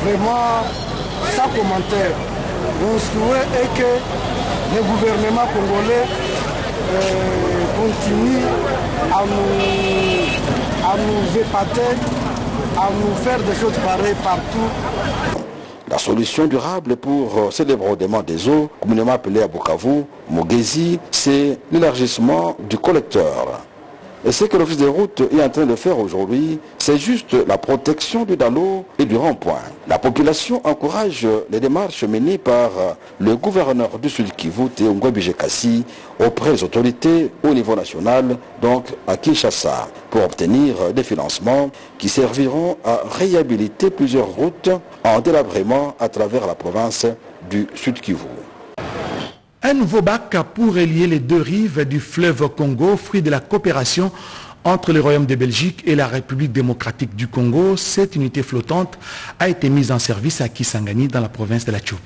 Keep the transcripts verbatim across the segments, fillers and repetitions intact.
vraiment sans commentaire. Mon souhait est que le gouvernement congolais euh, continue à nous, à nous épater, à nous faire des choses pareilles partout. La solution durable pour ce débordement des eaux, communément appelé à Bukavu, Mogezi, c'est l'élargissement du collecteur. Et ce que l'Office des routes est en train de faire aujourd'hui, c'est juste la protection du Dalo et du rond-point. La population encourage les démarches menées par le gouverneur du Sud Kivu, Théo Ngwebijekasi, auprès des autorités au niveau national, donc à Kinshasa, pour obtenir des financements qui serviront à réhabiliter plusieurs routes en délabrement à travers la province du Sud Kivu. Un nouveau bac pour relier les deux rives du fleuve Congo, fruit de la coopération entre le Royaume de Belgique et la République démocratique du Congo. Cette unité flottante a été mise en service à Kisangani dans la province de la Tchoup.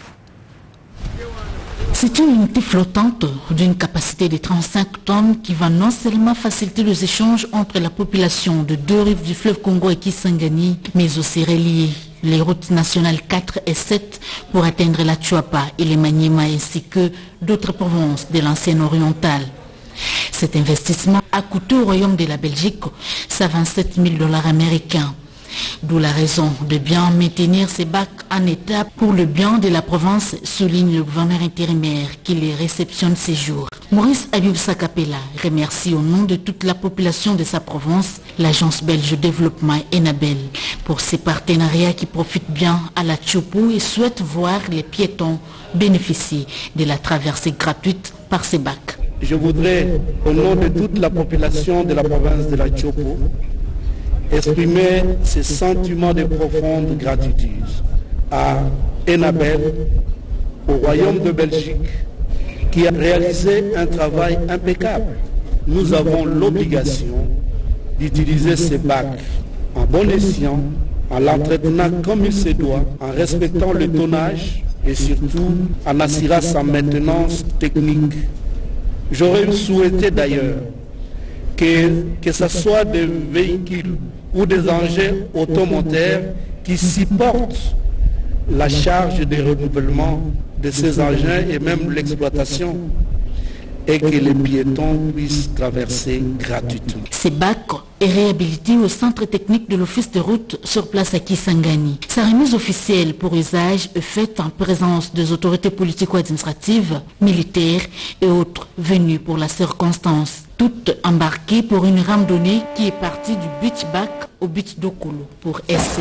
C'est une unité flottante d'une capacité de trente-cinq tonnes qui va non seulement faciliter les échanges entre la population de deux rives du fleuve Congo et Kisangani, mais aussi relier les routes nationales quatre et sept pour atteindre la Tchouapa et les Maniema ainsi que d'autres provinces de l'ancienne orientale. Cet investissement a coûté au Royaume de la Belgique cent vingt-sept mille dollars américains. D'où la raison de bien maintenir ces bacs en état pour le bien de la province, souligne le gouverneur intérimaire qui les réceptionne ces jours. Maurice Ayoub Sakapela remercie au nom de toute la population de sa province l'agence belge de développement Enabel pour ses partenariats qui profitent bien à la Tchoupou et souhaite voir les piétons bénéficier de la traversée gratuite par ces bacs. Je voudrais, au nom de toute la population de la province de la Tchoupou, exprimer ces sentiments de profonde gratitude à Enabel, au Royaume de Belgique, qui a réalisé un travail impeccable. Nous avons l'obligation d'utiliser ces bacs en bon escient, en l'entretenant comme il se doit, en respectant le tonnage et surtout en assurant sa maintenance technique. J'aurais souhaité d'ailleurs que, que ce soit des véhicules ou des engins automoteurs qui supportent la charge de renouvellement de ces engins et même l'exploitation, et que les piétons puissent traverser gratuitement. Ces bacs est réhabilité au centre technique de l'office de route sur place à Kisangani. Sa remise officielle pour usage est faite en présence des autorités politico-administratives, militaires et autres venus pour la circonstance. Toutes embarquées pour une randonnée qui est partie du beach back au beach d'Okolo pour essai.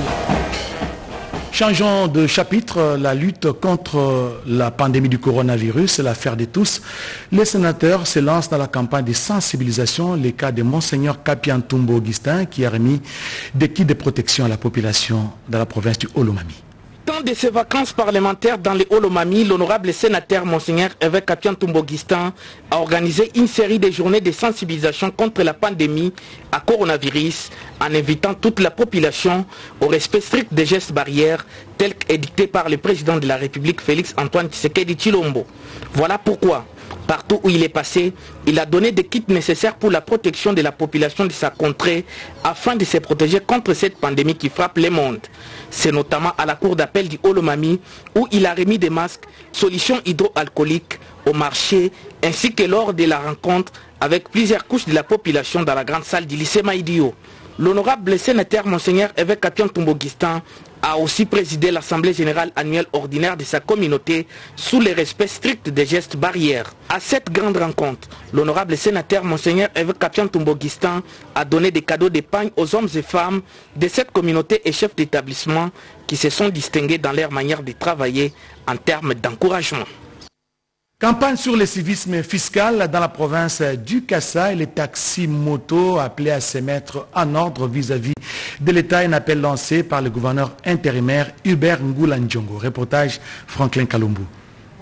Changeons de chapitre, la lutte contre la pandémie du coronavirus, l'affaire de tous. Les sénateurs se lancent dans la campagne de sensibilisation, le cas de Monseigneur Kapian Tumbo Augustin qui a remis des kits de protection à la population dans la province du Olomami. Dans de ses vacances parlementaires dans les Olomami, l'honorable sénateur Monseigneur évêque Kapian Tumbo Augustin a organisé une série de journées de sensibilisation contre la pandémie à coronavirus en invitant toute la population au respect strict des gestes barrières tels qu'édictés par le président de la République Félix Antoine Tshisekedi Tshilombo. Voilà pourquoi, partout où il est passé, il a donné des kits nécessaires pour la protection de la population de sa contrée afin de se protéger contre cette pandémie qui frappe le monde. C'est notamment à la cour d'appel du Olomami où il a remis des masques, solutions hydroalcooliques au marché ainsi que lors de la rencontre avec plusieurs couches de la population dans la grande salle du lycée Maïdio. L'honorable sénateur Monseigneur évêque Kapian Tumbo Augustin a aussi présidé l'Assemblée générale annuelle ordinaire de sa communauté sous le respect strict des gestes barrières. À cette grande rencontre, l'honorable sénateur Monseigneur évêque Kapian Tumbo Augustin a donné des cadeaux d'épargne aux hommes et femmes de cette communauté et chefs d'établissement qui se sont distingués dans leur manière de travailler en termes d'encouragement. Campagne sur le civisme fiscal dans la province du Kassa et les taxis motos appelés à se mettre en ordre vis-à-vis de l'État. Un appel lancé par le gouverneur intérimaire Hubert Ngula Ndjongo. Reportage Franklin Kalumbu.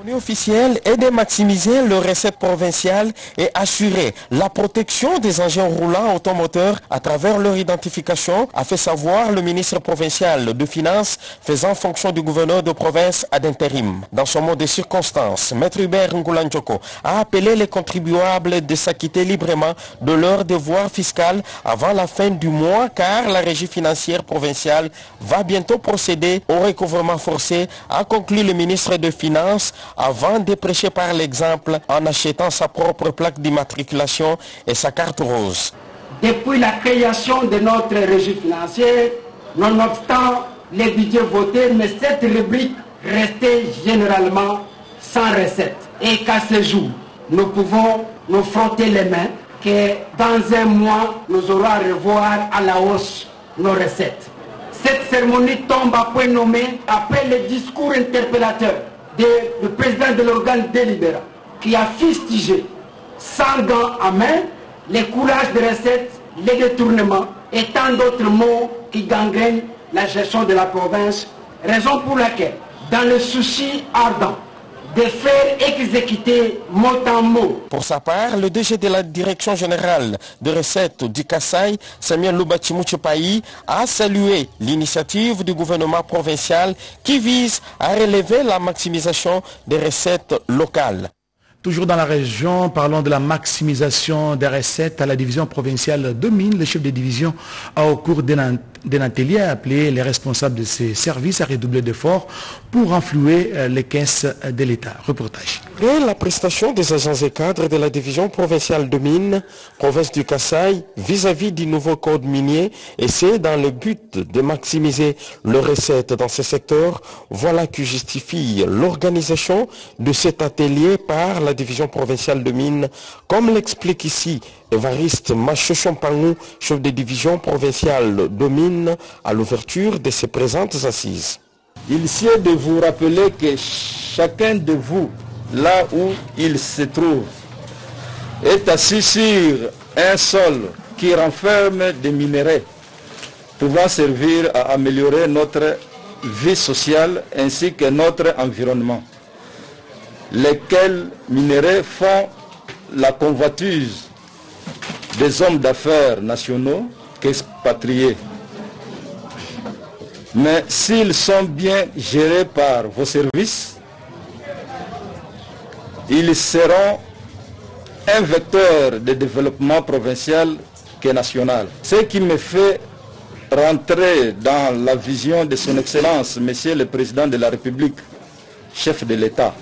Officiel est de maximiser les recettes provinciales et assurer la protection des engins roulants automoteurs à travers leur identification, a fait savoir le ministre provincial de Finances faisant fonction du gouverneur de province ad intérim. Dans ce mot de circonstances, Maître Hubert Ngoulanjoko a appelé les contribuables de s'acquitter librement de leurs devoirs fiscaux avant la fin du mois car la régie financière provinciale va bientôt procéder au recouvrement forcé, a conclu le ministre de Finances avant de prêcher par l'exemple en achetant sa propre plaque d'immatriculation et sa carte rose. Depuis la création de notre régie financière, nonobstant les budgets votés, mais cette rubrique restait généralement sans recette. Et qu'à ce jour, nous pouvons nous frotter les mains que dans un mois, nous aurons à revoir à la hausse nos recettes. Cette cérémonie tombe à point nommé après le discours interpellateur du président de l'organe délibérant qui a fustigé sans gants à main les coulages de recettes, les détournements et tant d'autres mots qui gangrènent la gestion de la province, raison pour laquelle, dans le souci ardent de faire exécuter mot en mot. Pour sa part, le D G de la Direction générale de recettes du Kasaï, Samuel Lubachimuchepaï, a salué l'initiative du gouvernement provincial qui vise à relever la maximisation des recettes locales. Toujours dans la région, parlons de la maximisation des recettes à la division provinciale de Mines. Le chef de division a au cours d'un atelier appelé les responsables de ces services à redoubler d'efforts pour renflouer les caisses de l'État. Reportage. Et la prestation des agents et cadres de la division provinciale de Mines, province du Kasaï, vis-à-vis du nouveau code minier, et c'est dans le but de maximiser les recettes dans ce secteur, voilà qui justifie l'organisation de cet atelier par la division provinciale de Mines, comme l'explique ici Évariste Machochompangou, chef de division provinciale de Mines, à l'ouverture de ses présentes assises. Il sied de vous rappeler que chacun de vous, là où il se trouve, est assis sur un sol qui renferme des minéraux pouvant servir à améliorer notre vie sociale ainsi que notre environnement, lesquels minéraux font la convoitise des hommes d'affaires nationaux qu'expatriés. Mais s'ils sont bien gérés par vos services, ils seront un vecteur de développement provincial que national. Ce qui me fait rentrer dans la vision de son Excellence, Monsieur le Président de la République, chef de l'État,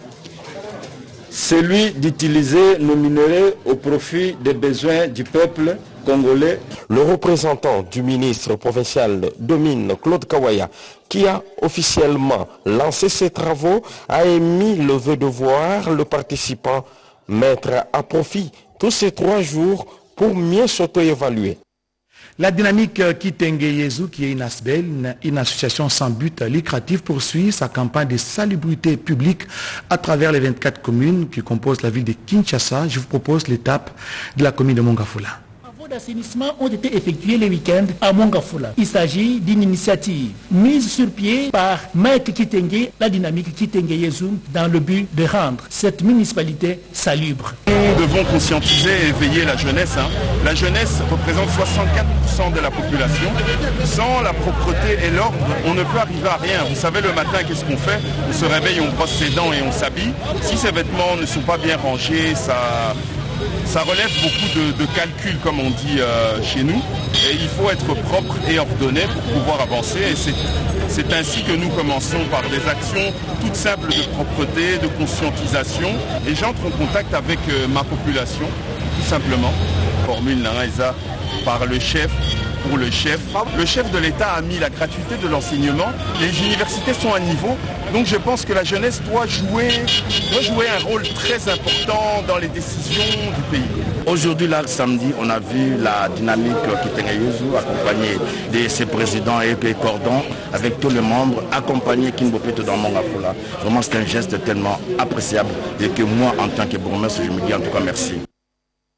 celui d'utiliser nos minéraux au profit des besoins du peuple congolais. Le représentant du ministre provincial de Mines, Claude Kawaya, qui a officiellement lancé ses travaux, a émis le vœu de voir le participant mettre à profit tous ces trois jours pour mieux s'auto-évaluer. La dynamique Kitenge Yezu, qui est une A S B E L, une association sans but lucratif, poursuit sa campagne de salubrité publique à travers les vingt-quatre communes qui composent la ville de Kinshasa. Je vous propose l'étape de la commune de Mongafula. Les travaux d'assainissement ont été effectués le week-end à Mongafula. Il s'agit d'une initiative mise sur pied par Mike Kitenge, la dynamique Kitenge Yezu, dans le but de rendre cette municipalité salubre. Nous devons conscientiser et éveiller la jeunesse. Hein. La jeunesse représente soixante-quatre pour cent de la population. Sans la propreté et l'ordre, on ne peut arriver à rien. Vous savez, le matin, qu'est-ce qu'on fait? On se réveille, on brosse ses dents et on s'habille. Si ces vêtements ne sont pas bien rangés, ça... Ça relève beaucoup de, de calculs, comme on dit euh, chez nous. Et il faut être propre et ordonné pour pouvoir avancer. Et c'est ainsi que nous commençons par des actions toutes simples de propreté, de conscientisation. Et j'entre en contact avec euh, ma population, tout simplement. Formule Naraïsa par le chef, pour le chef. Le chef de l'État a mis la gratuité de l'enseignement. Les universités sont à niveau. Donc je pense que la jeunesse doit jouer, doit jouer un rôle très important dans les décisions du pays. Aujourd'hui, là, samedi, on a vu la dynamique Kitenge Yezu accompagnée de ses présidents et des cordons avec tous les membres, accompagnés Kinbopeto dans Mongafula. Vraiment, c'est un geste tellement appréciable et que moi, en tant que bourgmestre, je me dis en tout cas merci.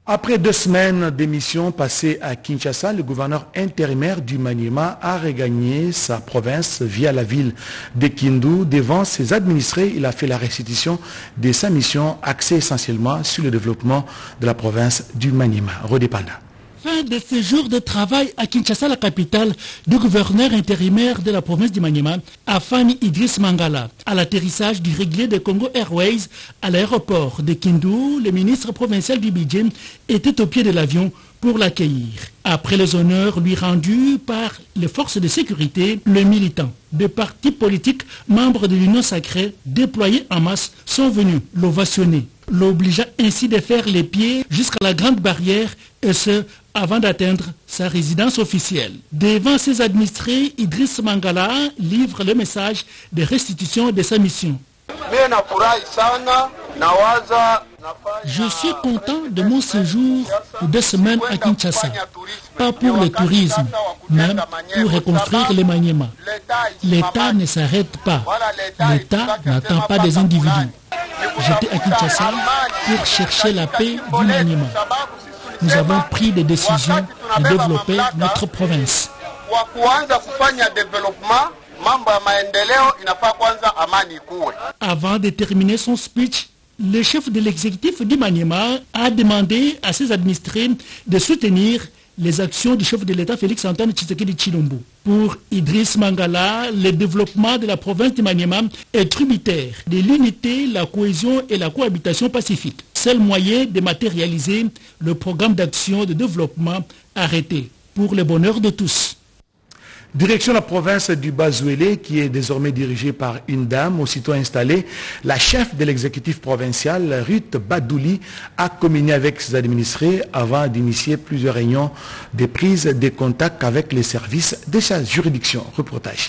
Après deux semaines d'émission passées à Kinshasa, le gouverneur intérimaire du Maniema a regagné sa province via la ville de Kindu. Devant ses administrés, il a fait la restitution de sa mission axée essentiellement sur le développement de la province du Maniema. Rodépanda. Fin de ce jour de travail à Kinshasa, la capitale, du gouverneur intérimaire de la province du Maniema, Afani Idriss Mangala. À l'atterrissage du régulier de Congo Airways à l'aéroport de Kindu, le ministre provincial du budget était au pied de l'avion pour l'accueillir. Après les honneurs lui rendus par les forces de sécurité, le militant des partis politiques membres de l'Union sacrée déployés en masse sont venus l'ovationner, l'obligeant ainsi de faire les pieds jusqu'à la grande barrière, et ce, avant d'atteindre sa résidence officielle. Devant ses administrés, Idriss Mangala livre le message de restitution de sa mission. Je suis content de mon séjour de deux semaines à Kinshasa, pas pour le tourisme, mais pour reconstruire le Maniema. L'État ne s'arrête pas, l'État n'attend pas des individus. J'étais à Kinshasa pour chercher la paix du Maniema. Nous avons pris des décisions de développer notre province. Avant de terminer son speech, le chef de l'exécutif du Maniema a demandé à ses administrés de soutenir les actions du chef de l'État Félix-Antoine Tshisekedi Tshilombo. Pour Idriss Mangala, le développement de la province du Maniema est tributaire de l'unité, la cohésion et la cohabitation pacifique. Seul moyen de matérialiser le programme d'action de développement arrêté pour le bonheur de tous. Direction la province du Bazouélé, qui est désormais dirigée par une dame aussitôt installée. La chef de l'exécutif provincial, Ruth Badouli, a communié avec ses administrés avant d'initier plusieurs réunions de prise de contact avec les services de sa juridiction. Reportage.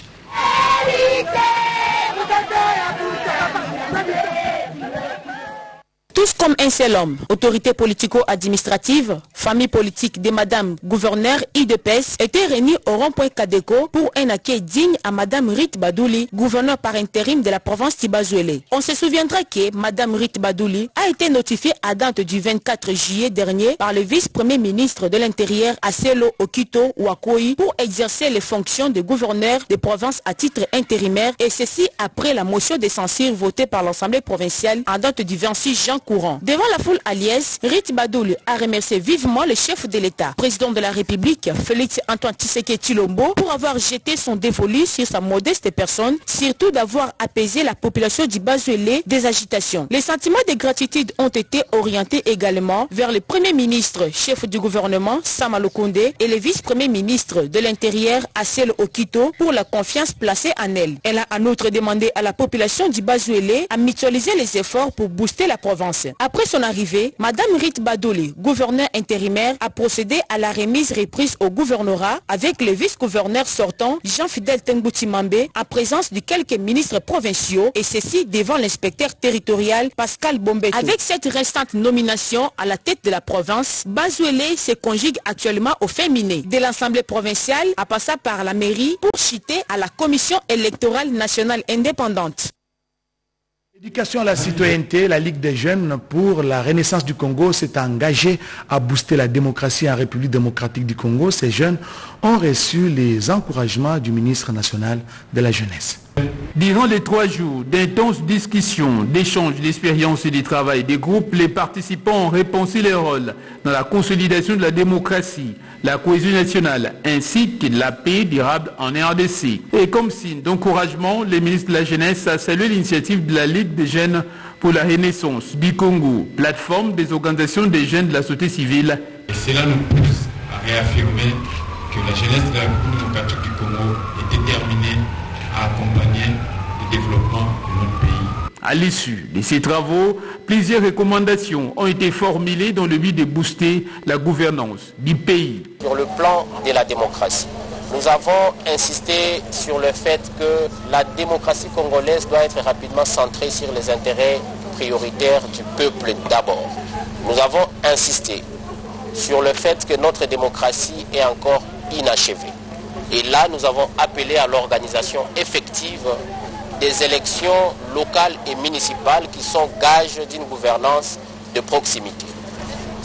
Tous comme un seul homme, autorité politico-administrative, famille politique des Madame Gouverneur I D P S étaient réunis au rond-point Kadeko pour un accueil digne à Madame Ruth Badouli, gouverneur par intérim de la province de Bazouélé. On se souviendra que Madame Ruth Badouli a été notifiée à date du vingt-quatre juillet dernier par le vice-premier ministre de l'Intérieur Aselo Okito Wakoyi pour exercer les fonctions de gouverneur de province à titre intérimaire, et ceci après la motion de censure votée par l'Assemblée provinciale à date du vingt-six juin courant. Devant la foule alliée, Ruth Badouli a remercié vivement le chef de l'État, président de la République, Félix-Antoine Tshisekedi Tshilombo, pour avoir jeté son dévolu sur sa modeste personne, surtout d'avoir apaisé la population du Bazouélé des agitations. Les sentiments de gratitude ont été orientés également vers le premier ministre, chef du gouvernement, Sama Lukonde, et le vice-premier ministre de l'Intérieur, Aselo Okito, pour la confiance placée en elle. Elle a en outre demandé à la population du Bazouélé à mutualiser les efforts pour booster la province. Après son arrivée, Madame Ruth Badouli, gouverneur intérimaire, a procédé à la remise reprise au gouvernorat avec le vice-gouverneur sortant, Jean-Fidèle Tengouti Mambé, en présence de quelques ministres provinciaux, et ceci devant l'inspecteur territorial Pascal Bombeto. Avec cette restante nomination à la tête de la province, Bazouélé se conjugue actuellement au féminin, de l'Assemblée provinciale à passer par la mairie pour chuter à la Commission électorale nationale indépendante. L'éducation à la citoyenneté, la Ligue des jeunes pour la renaissance du Congo s'est engagée à booster la démocratie en République démocratique du Congo. Ces jeunes ont reçu les encouragements du ministre national de la jeunesse. Durant les trois jours d'intenses discussions, d'échanges, d'expériences et de travail des groupes, les participants ont repensé leur rôle dans la consolidation de la démocratie, la cohésion nationale ainsi que de la paix durable en R D C. Et comme signe d'encouragement, le ministre de la Jeunesse a salué l'initiative de la Ligue des jeunes pour la renaissance du Congo, plateforme des organisations des jeunes de la société civile. Et cela nous pousse à réaffirmer que la jeunesse de la République démocratique du Congo est déterminée à accompagner le développement de notre pays. À l'issue de ces travaux, plusieurs recommandations ont été formulées dans le but de booster la gouvernance du pays. Sur le plan de la démocratie, nous avons insisté sur le fait que la démocratie congolaise doit être rapidement centrée sur les intérêts prioritaires du peuple d'abord. Nous avons insisté sur le fait que notre démocratie est encore inachevée. Et là, nous avons appelé à l'organisation effective des élections locales et municipales qui sont gages d'une gouvernance de proximité.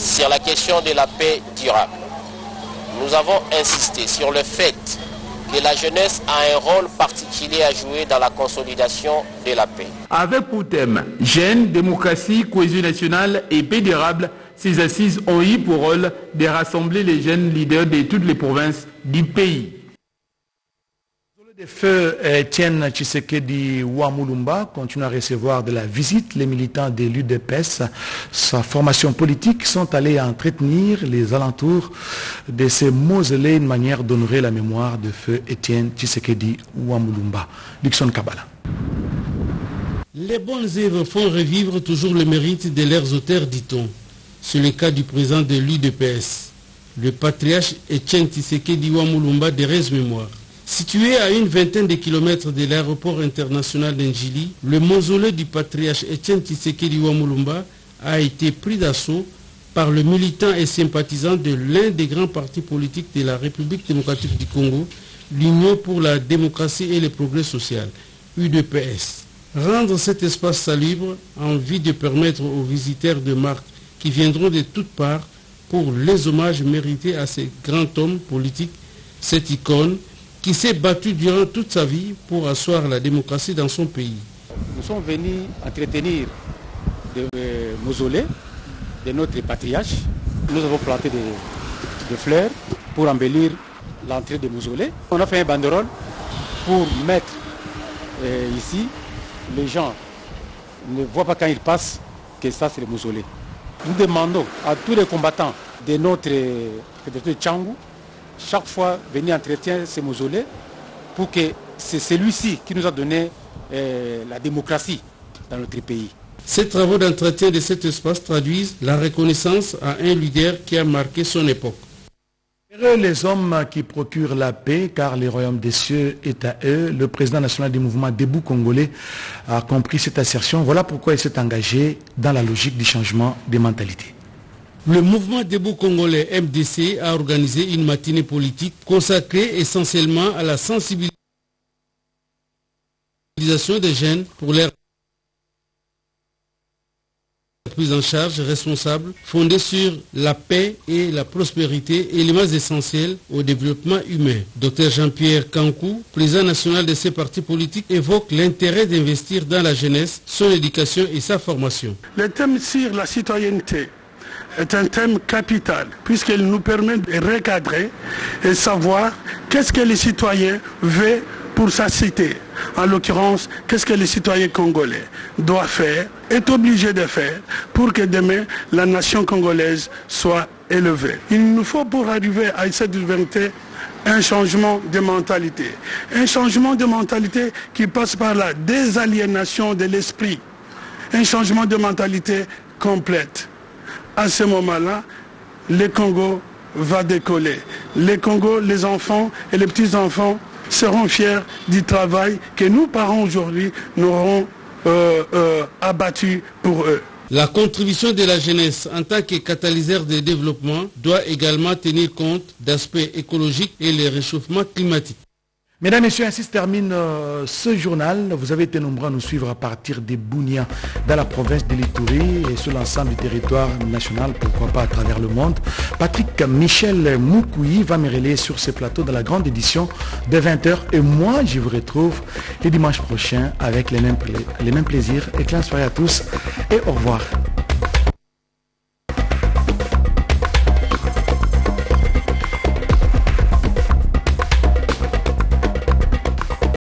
Sur la question de la paix durable, nous avons insisté sur le fait que la jeunesse a un rôle particulier à jouer dans la consolidation de la paix. Avec pour thème Jeunes, démocratie, cohésion nationale et paix durable, ces assises ont eu pour rôle de rassembler les jeunes leaders de toutes les provinces du pays. Le feu Étienne Tshisekedi Ouamulumba continue à recevoir de la visite. Les militants de l'U D P S, sa formation politique, sont allés entretenir les alentours de ces mausolées, une manière d'honorer la mémoire de feu Étienne Tshisekedi Ouamulumba. Luxon Kabbalah. Les bonnes œuvres font revivre toujours le mérite de leurs auteurs, dit-on. C'est le cas du président de l'U D P S, le patriarche Étienne Tshisekedi Ouamulumba de Rez Mémoire. Situé à une vingtaine de kilomètres de l'aéroport international d'Njili, le mausolée du patriarche Étienne Tshisekedi Ouamulumba a été pris d'assaut par le militant et sympathisant de l'un des grands partis politiques de la République démocratique du Congo, l'Union pour la démocratie et le progrès social, U D P S. Rendre cet espace salubre en vue de permettre aux visiteurs de marque qui viendront de toutes parts pour les hommages mérités à ce grand homme politique, cette icône, qui s'est battu durant toute sa vie pour asseoir la démocratie dans son pays. Nous sommes venus entretenir des euh, mausolées de notre patriarche. Nous avons planté des, des fleurs pour embellir l'entrée des mausolées. On a fait un banderole pour mettre euh, ici. Les gens ne voient pas quand ils passent que ça c'est le mausolée. Nous demandons à tous les combattants de notre fédération de Tchangou chaque fois venir entretenir ces mausolées pour que c'est celui-ci qui nous a donné euh, la démocratie dans notre pays. Ces travaux d'entretien de cet espace traduisent la reconnaissance à un leader qui a marqué son époque. Heureux les hommes qui procurent la paix, car le royaume des cieux est à eux. Le président national du mouvement Debout Congolais a compris cette assertion. Voilà pourquoi il s'est engagé dans la logique du changement des mentalités. Le mouvement Debout Congolais M D C a organisé une matinée politique consacrée essentiellement à la sensibilisation des jeunes pour leur prise en charge responsable fondée sur la paix et la prospérité, éléments essentiels au développement humain. Docteur Jean-Pierre Kankou, président national de ces partis politiques, évoque l'intérêt d'investir dans la jeunesse, son éducation et sa formation. Le thème sur la citoyenneté est un thème capital puisqu'il nous permet de recadrer et savoir qu'est-ce que les citoyens veulent pour sa cité. En l'occurrence, qu'est-ce que les citoyens congolais doivent faire, est obligé de faire pour que demain la nation congolaise soit élevée. Il nous faut pour arriver à cette souveraineté un changement de mentalité. Un changement de mentalité qui passe par la désaliénation de l'esprit. Un changement de mentalité complète. À ce moment-là, le Congo va décoller. Le Congo, les enfants et les petits-enfants seront fiers du travail que nous, parents, aujourd'hui, nous aurons euh, euh, abattu pour eux. La contribution de la jeunesse en tant que catalyseur de développement doit également tenir compte d'aspects écologiques et le réchauffement climatique. Mesdames et messieurs, ainsi se termine euh, ce journal. Vous avez été nombreux à nous suivre à partir des Bounia, dans la province de l'Ituri et sur l'ensemble du territoire national, pourquoi pas à travers le monde. Patrick Michel Moukoui va me relayer sur ce plateau dans la grande édition de vingt heures. Et moi, je vous retrouve le dimanche prochain avec les mêmes, les mêmes plaisirs. Excellente soirée à tous et au revoir.